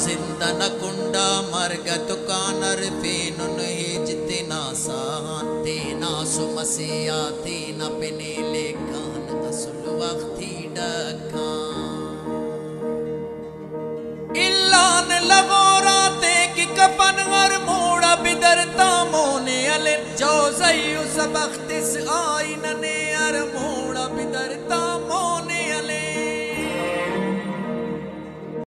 जिंदा न कुंडा मरगत कानर फेनुन हिजते ना साहन तेना सुमसिया तेना पेने लेकान असुल वक्ती डकान इल्लान लगोरा ते कि कपन हर मोड़ा बिदरता मोने अलिन जो जयु सबख्तिस आय